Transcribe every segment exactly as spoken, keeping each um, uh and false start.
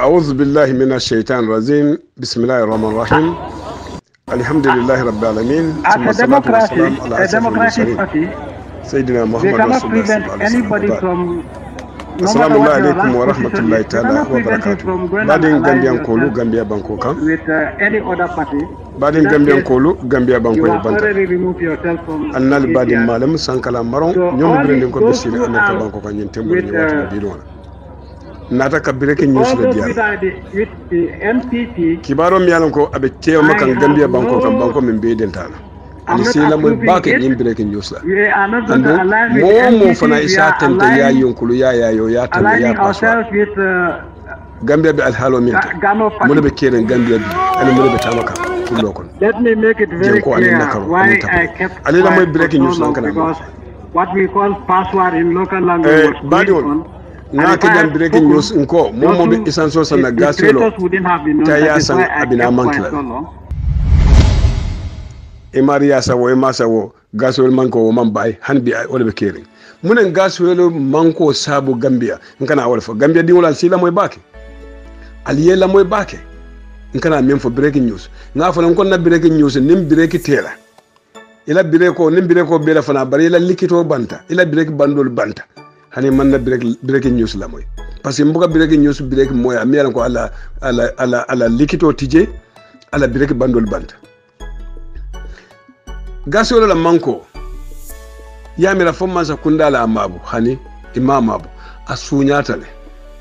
أعوذ بالله من الشيطان الرجيم بسم الله الرحمن الرحيم الحمد لله رب العالمين ثم الصلاة والسلام على أشرف المرسلين سيدنا محمد رسول الله صلى الله عليه وسلم. السلام عليكم ورحمة الله تعالى وبركاته. بعدين غامبيان كولو غامبيا بانكو كان بعدين غامبيان كولو غامبيا بانكو يبانتا أنال بعدين مالم سانكالا مارون نيوم برندين كو بسيري أنال بانكو كان ينتمو نيواتنا بيلونا nata kabire ke news le dia kibaro mi yalan ko abe teyo makan gambia banko kan banko min be dentala ani sila moy bake nyim break news la ando mo mo fana isa tante ya yonkulu ya ya yo ya tan ya paswa gambia be alhalo min mo ne be keren gambia bi ani mo ne be tamaka kullo kon let me make it very clear why I kept ali la moy break news lan kana what we call password in local language eh na ke jam breaking news nko mo mo be essential sana gaselo ta ya san abina mankla e maria sawo e masawo gasol manko o man bay hanbi ay ole be kering munen gasolo manko sabu gambia nkana wala fo gambia di wala sila moy bake aliye la moy bake nkana men fo breaking news nga fo kon na breaking news nim break tela ila breko nim breko bela fana bari ila likito banta ila break bandol banta hani man na break breaking news la moy parce que mbuga breaking news break moy am yalan ko ala ala ala ala likito tije ala break bandol banta gasolo la manko yamira fomma sa kundala amabu hani imam abu asunyata le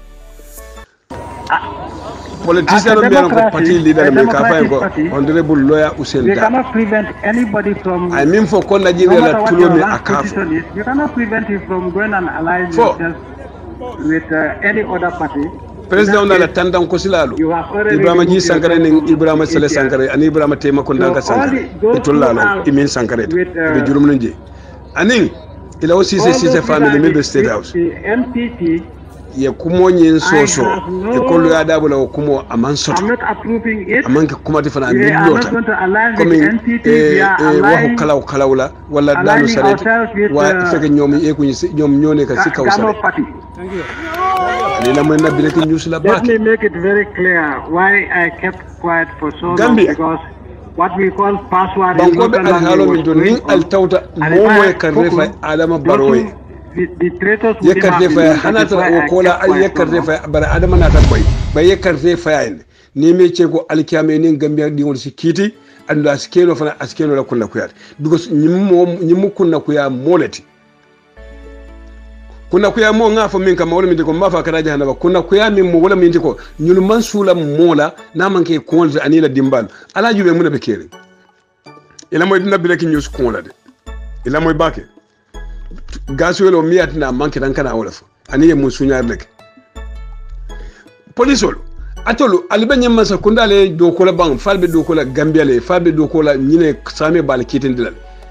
politician no biano ko party leader me ka fay ko honorable lawyer Hussein they cannot prevent anybody from I mean for kon Nigeria la tulo me akafo you cannot prevent him from going and align yourself with uh, any other party. President on la tandan ko silalo Ibrahima Ji Sankare ni Ibrahima Sele Sankare ani Ibrahima Tema ko ndanga Sankare etollalo imin Sankare be jurum nje anin ila aussi c'est c'est family member state house M P P ye kumo nyin soso e kollo ya dabo la kumo aman soto I'm not approving it aman ke kuma ti fana we are not going to align with N P P we are aligning kalaw kalawla wala danu saret wa feke ñoom e ko ñoom ñone ka ci kaw saret ali la moy na breaking news la let me make it very clear why I kept quiet for so long because what we call password in local language min al tawta mo moy kan refa adama baroy the traitors yakarte fa hanata o kola ay yakarte fa bara adama na tabbay bay yakarte fa yayin ni me ce ko alkiyame ni gambia di won si kiti anda askeno fana askeno la kunna kuyat because nyimmo nyimmo kunna kuya moleti kunna kuya mo ngafo min kam wala min ko mafa karaja hanaba kunna kuya min mo wala min ko nyul mansula mola na manke konza anila dimbal ala jube mun be kere ila moy dina bi rek news ko la de ila moy bake gasolo miyat na manke dan kana wala fo ani mun sunyar nek polisol atolu albenye masa kundale do ko la bang falbe do ko la gambia le falbe do ko la nyine same bal kitin dilal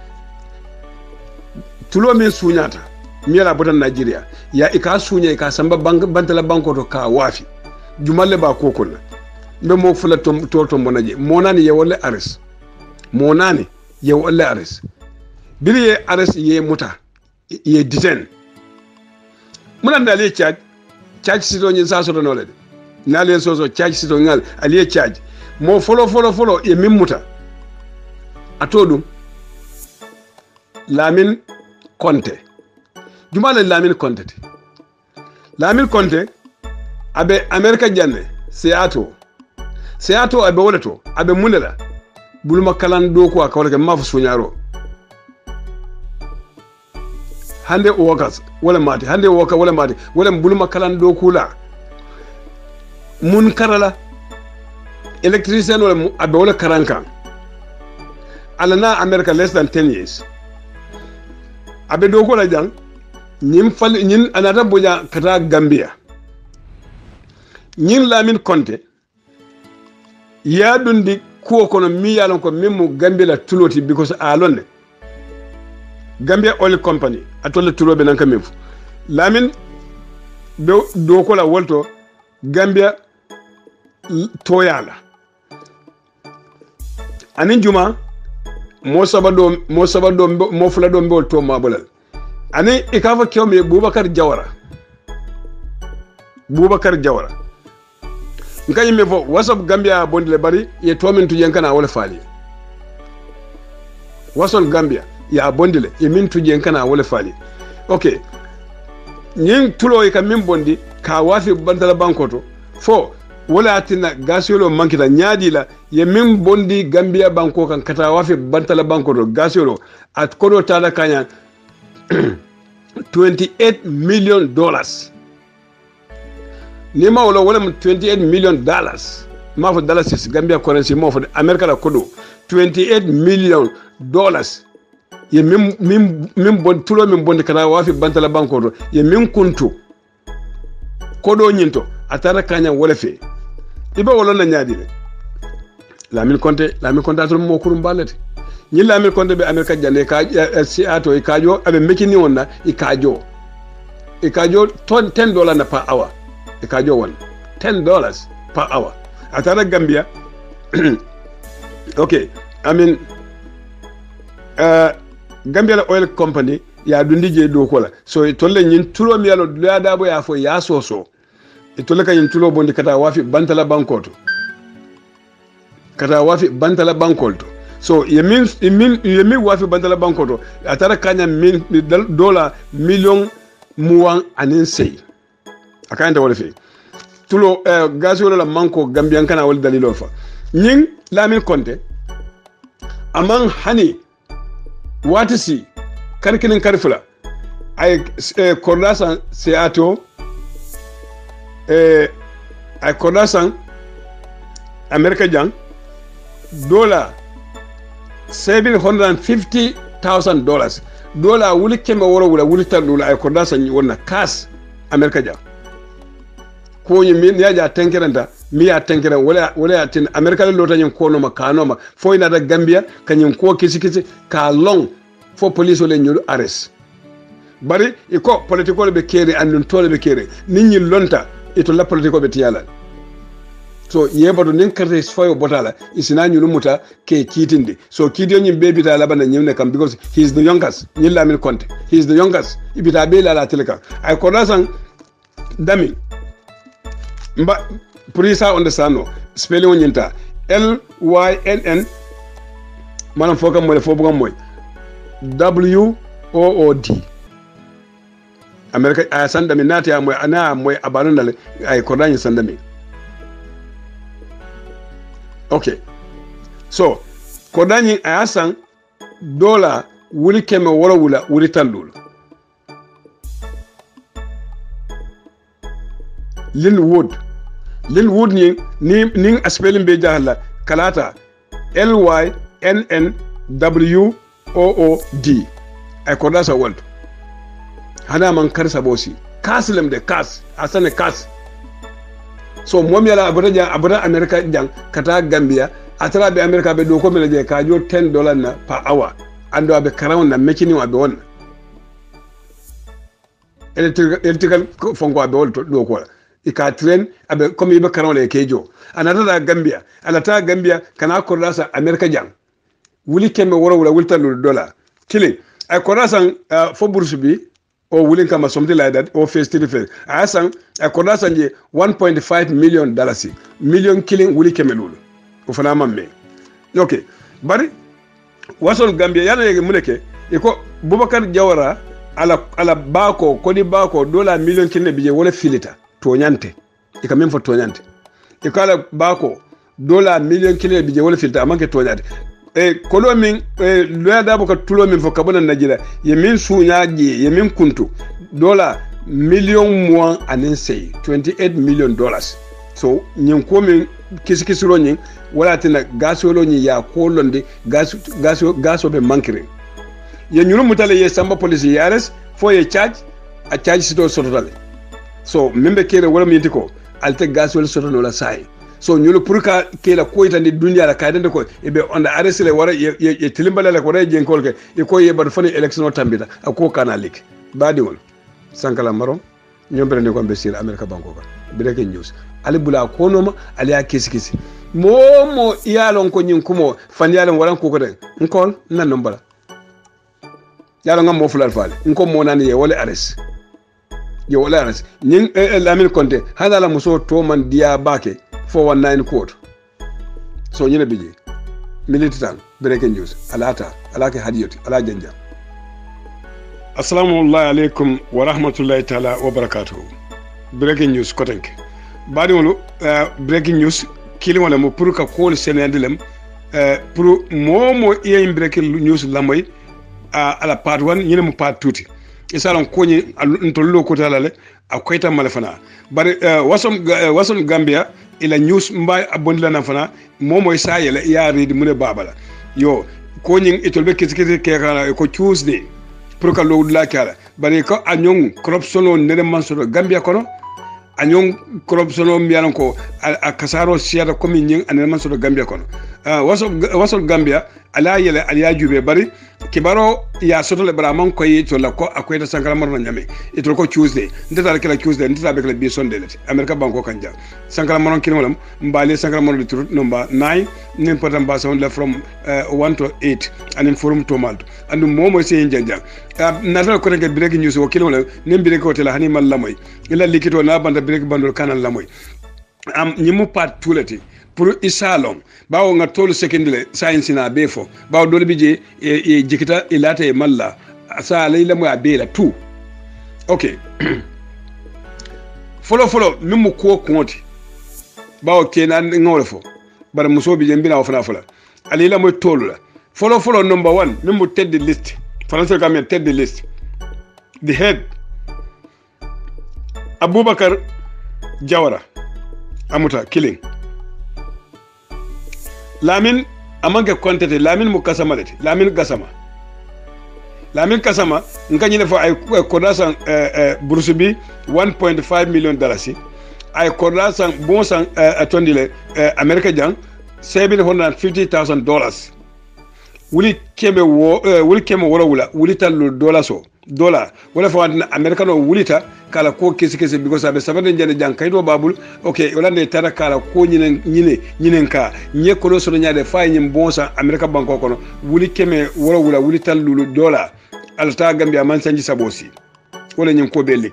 tulo min sunyata miyala botan Nigeria ya ika sunya ika samba bank bantala banko to ka wafi jumalle ba kokol be mo fula tom to to bonaje monani ye wala ares monani ye wala ares bili ye ares ye muta ye diten munan da le charge charge sito nyin sa so do nole na le so so charge sito ngal ali charge mo folo folo folo ye mimuta atodum Lamin Conte jumala Lamin Conte Lamin Conte abe America janne Seattle Seattle abe wolato abe munela buluma kalan do ko akawle ke mafu sunyaro hande workers wala mati hande worker wala mati wala buluma kalan do kula mun karala electrician wala abe wala karanka alana America less than ten years abe do ko la jang nyim fal nyin anata boja kata Gambia nyin Lamin Conte ya dundi ko kono mi yalon ko mimmo Gambia la tuloti because alonne Gambia Oil Company atolle tulobe nan kamem Lamin do do ko la wolto Gambia toyala anin juma mo sabado mo sabado mo fulado mbol to mabolal ani ikafa kewme Boubacar Jawara Boubacar Jawara ngani me fo WhatsApp Gambia bondile bari ye to min tujen kana wala fali WhatsApp Gambia ya bondile ye min tujen kana wala fali okay nyin tulo e kam min bondi ka wafi bantala bankoto fo wala atina gasolo mankita nyaadi la ye min bondi Gambia banko kan kata wafi bantala bankoto gasolo at kodo tada kanya twenty-eight million dollars nima wala wala twenty-eight million dollars ma fo dollars is Gambia currency mo fo America la kodo twenty-eight million dollars ye min min min bon tulo min bondi kata wafi bantala bankoto ye min kuntu kodo nyinto atara kanya wala fe iba wala na nyaadi le la min konte la min konta to mo kurum balete ni la min konte be America jande ka si ato e kajo abe mekini wonna e kajo e kajo ten dollars na per hour e kajo won ten dollars per hour atara Gambia okay I mean uh Gambia Oil Company ya dundi je do kola so tolle nyin tulo mi yalo do da bo ya fo ya soso e tolle kany tulo bondi kata wafi bantala bankoto kata wafi bantala bankoto so yemin yemin yemin wafi bantala bankoto atara kanya min dollar million muwan anin sei akanda wala fi tulo eh, gasolo la manko Gambian kana wal dalilo fa nyin lamin konte amman hani watisi karkinin karfula ay eh, kordasan seato eh, ay kordasan America jang dollar seven hundred fifty thousand dollars dollar wuli kembe woro wula wuli tan dollar ay kordasan wonna kas America jang ko nyi min ya ja tenkeranta mi ya tenkeren wala wala tin America lo tan ko no ma kano ma fo ina da Gambia kanyin ko kisi kisi ka long fo police le nyulu arrest bari iko political be kere andun tole be kere ninyi lonta ito la political be tiyala so yebado nin karte foyo botala isina nyulu muta ke kitindi so kidio nyi baby ta la bana nyimne kam because he is the youngest nyilla min konte he is the youngest ibita be la la teleka ay ko dasan dami mba purisa understand no spelling nyinta L Y N N manam fokam mo le fo bugam moy W O O D America ay sandami nati ya moy ana moy abanu dal ay ko dañi sandami okay so ko dañi ay asan dola wuli keme wala wula wuli tandul Linwood Linwood ni ni ni spelling be jahla kalata L Y N N W O O D ay ko dasa world hana man karsa bosi kaslem de kas asane kas so mom yala abura ja abura America jang kata Gambia atara be America be do ko mele je ka jo ten dollars na per hour ando abe karawon na mekini wa be won electrical electrical fongo abe wol do ko ika train abe comme ibe karawon le kejo anata da Gambia alata Gambia kana ko rasa America jang wuli kemme woro wala wulta lu dollar killing ay ko rasan uh, fo bourse bi o wulin kama something like that o face to face asan ay ko rasan je one point five million dollars million killing wuli kemme lulu ko fana mamme okay bari wason Gambia yana yege muneke iko Boubacar Jawara ala ala bako kodi bako dollar million killing bije wala filita to nyante ika même fo to nyante ikala bako dollar million killing bije wala filita amanke to nyante e kolo min e loya dabo ka tulo min fo kabona najira ye min sunya je ye min kuntu dola million mois anen sey twenty-eight million dollars so nyin ko min kisikisiro nyin wala tina gasolo nyi ya kolonde gas gas gaso be mankire ye nyuru mutale ye samba police yares fo ye charge a charge sito sototale so membe kere wala mi tiko alte gasol sotono la sai so nyulu pour ka ke la ko itande dunya la kaydende ko e be on arrest le wara e tilimbala la ko re jenkol ke e ko ye bar fani election tambita ko kana lik badi wol sankala maro nyombre ne ko be sir America banko ko breaking news ali bula ko no ma ali ya kisi kisi momo iyalon ko nyin kumo fan yalon waran ko ko den nkol nan no bala yalo ngam mo fulal faale nko mo nani ye wala arrest ye wala arrest nyin Lamin Konte hada la muso to man dia bake four one nine quote so ñene biji militant breaking news alata alake hadiyoti ala janja assalamu alaikum wa rahmatullahi ta'ala wa barakatuh breaking news kotenke badi wolu uh, breaking news kili wala mo pour ka ko senendilem uh, pour momo e breaking news lamoy uh, ala part one ñene mo part two isalon koñi ntollo ko talale akoyta malafana bari uh, wasom uh, wasom Gambia ila news mbay abondila na fana momo sa yela ya read mune babala yo koñi itolbe kisikiti ke kala ko Tuesday pour que lo la kala bari ko anyong corruption on nere mansoro Gambia kono anyong corruption on mbiyan ko a kasaro siada komi nyin anere mansoro Gambia kono uh, waso waso Gambia ala yele ala jube bari kibaro ya soto le braman ko yi to la ko akoy ta sankala marno nyame itol ko Tuesday ndeta kala Tuesday ndeta be kala bi sonde le America banko kanja sankala marno kino lam mbali sankala marno tur number nine nim potam ba son le from uh, one to eight anin forum to malto andu momo se njanja uh, natal ko rek breaking news o kilo nim bi ko tela hani mal lamoy ila likito na banda break bandol kanal lamoy am nyimu pat tulati pour isalon bawo nga tolu secondary science na befo bawo dole bije e, e jikita ilata e malla sa layla mo abela tout okay follow follow mimu ko konti bawo kenan ngawle fo bar muso bije mbina wafana fala alila mo tolu la follow follow number one mimu ted the list français kam ted the list the head Abubakar Jawara amuta killing Lamin amanke kontete Lamin mu kasama leti Lamin gasama Lamin kasama nkanyi ne fo ay kodasa eh, eh, burusubi one point five million dollars ay kodasa bonsan eh, atondile eh, America jang seven hundred fifty thousand dollars wuli keme wo eh, wuli keme wala wula wuli tal dollars so dollar wala fo America no wulita kala ko kesi kesi because abe sabade jande jang kaydo babul okay wala ne tara kala ko nyine nyine nyine ka nye ko do so nyaade fay nyim bonsa America banko kono wuli keme wala wula wuli tal lulu dollar alta Gambia man sanji sabosi wala nyim ko belik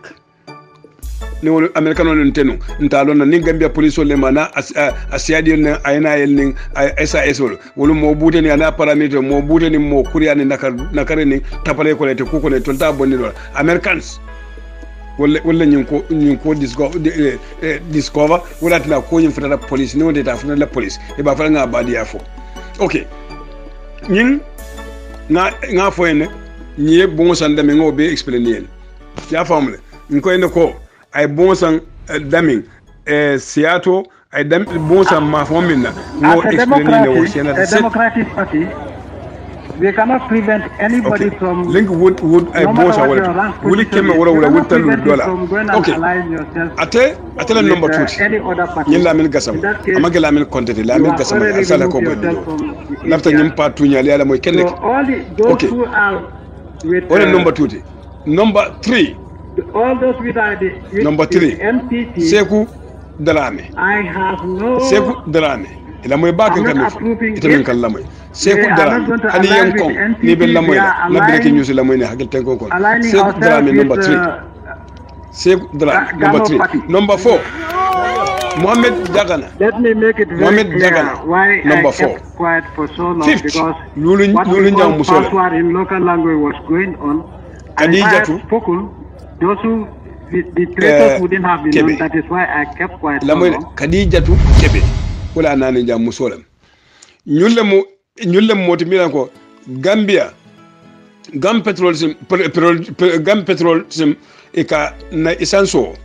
ne wala America no ntenu ntalo na ni Gambia police le mana asiadi ne ayna yel ni S A S wala wala mo bude ni ana parameter mo bude ni mo kuriya ni nakar nakare ni tapale ko lete ko ko ne tonta bonni do Americans wala wala ñing ko ñing ko discover discover wala tana ko ñing fata police ni wonde ta fata la police e ba fa nga ba dia fo okay ñing nga nga fo ene ñi bon san dame ngo be explainer ya famle ko ene ko ay bon san dame e siato ay dam bon san ma fo minna ngo explainer wo sena the Democratic Party. We cannot prevent anybody okay. from link would would I no boss our will it came wala wala would tell dollar okay ate ate la number two nyilla min gasama amage la min kontete la min gasama asala ko bondi lafta nyim patu nyali ala moy kenne okay wala number two number three all those with the with number three M P P Seku Darame I have no Seku Darame ila moy bakan kam ita min kala moy Seku Darame hani yan kon ni be lamoy la breaking news lamoy ne hakil ten kon kon Seku Darame number three Seku Darame number three number four Mohamed Dagana let me make it very Mohamed clear Dagana why number I four kept quiet for so long Fifth, because Lulu what Lulu we call Njang Musola password in local language was going on and if I had spoken those who the, the traitors uh, wouldn't have been known. That is why I kept quiet so long. Khadijatu Kebe wala nani Njang Musola ñulle mo ñulle moti mi ko Gambia Gam petrolism Gam petrolism e ka na isanso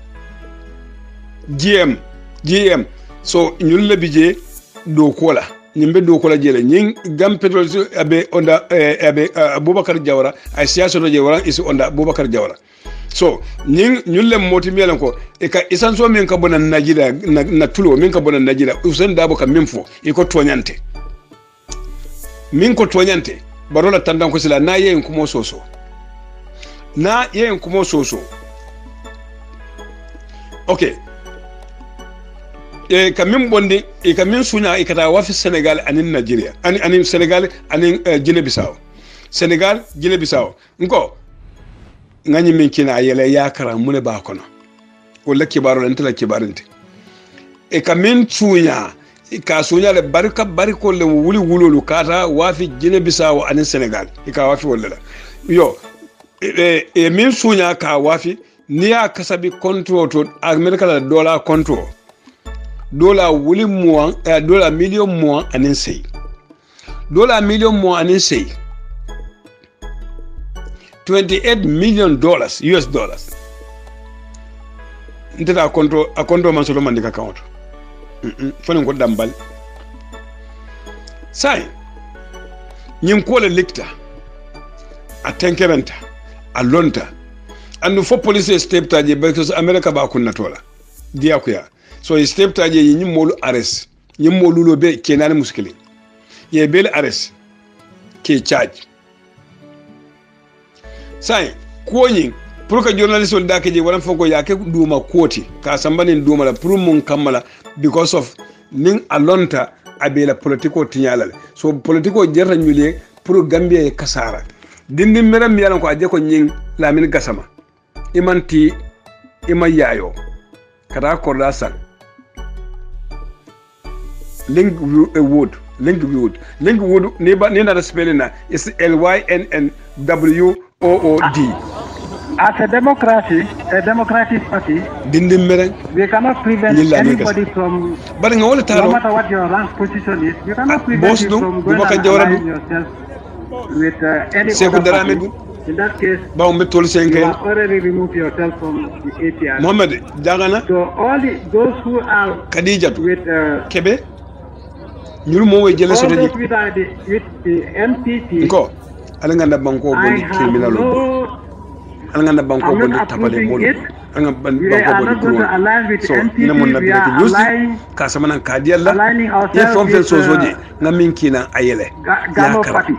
G M G M so ñulle bije do kola ñimbe do kola jele ñing Gam petrolism abe onda abe Abubakar Jawara ay siyasa do Jawara isi onda Abubakar Jawara so ñing ñulle moti mi ko e ka isanso min ka bona najida na, na tulo min ka bona najida usen dabo ka min fo e ko toñante min ko toñante barola tandan ko sila na yeyin kumo soso na yeyin kumo soso okay e ka min bondi e ka min sunya e kata wafi Senegal anin Nigeria ani anin Senegal anin uh, Guinea Bissau Senegal Guinea Bissau nko ngani min kina yele yakara mune ba kono wala kibaro lan tala kibarinte e ka min sunya ka sunya le barka barko le wuli wulolu kata wafi Guinea Bissau ani Senegal e ka wafi wala yo e, e min sunya ka wafi ni ya kasabi control to America la dollar control dollar wuli mo e dollar million mo ani sei dollar million mo ani sei twenty-eight million dollars U S dollars ndeta a control a control man solo man dika account mm fone ko dambal sai nyim ko le lecta a tenkeranta a lonta andu fo police step taje because America ba kunna tola dia ko ya so step taje nyim molu arrest nyim molu lo be kenani muskili ye bel arrest ke charge sai ko nyin pour que journalist on dake je wala fonko yake duma koti ka sambani duma la pour mun kamala because of ning alonta abela politico tinyalale so politico jerra nyule pour Gambia e kasara dindi meram mi yalan ko aje ko nyin Lamin Gassama imanti imayayo kada ko la sal link wood link wood link wood ne ba ne na spelling na is L Y N N W O O D. As a democracy, a democratic party, we cannot prevent anybody from, but no matter what your rank position is, you cannot prevent you from going and aligning yourself with uh, any other party. In that case, you have already removed yourself from the A P R. Mohamed, so all the, those who are with uh, Kebe, all those with, uh, the, with the M P P, I have no Angana banko I'm not approving it. We are not going to align with N P P. We are aligning, aligning ourselves with uh, Gano Party.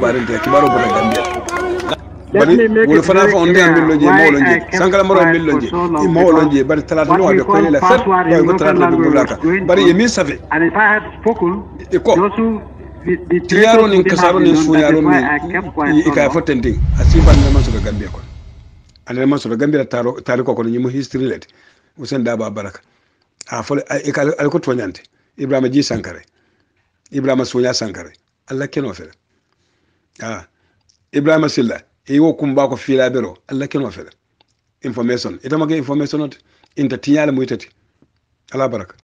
Let me make it very clear why I kept quiet for so long, because what we call patois in local language was going on. And if I had spoken, those who the traitors wouldn't have been known. That is why I kept quiet so long. And then so Gambia taro tariko ko nyimo history let Usen Daba Baraka a fole e ka ko tonyante Ibrahima Ji Sankare Ibrahima Sonia Sankare Allah keno fere ah Ibrahima Silla e wo kumba ko fila bero Allah keno fere information ita mage information not inta tiyala mu itati ala baraka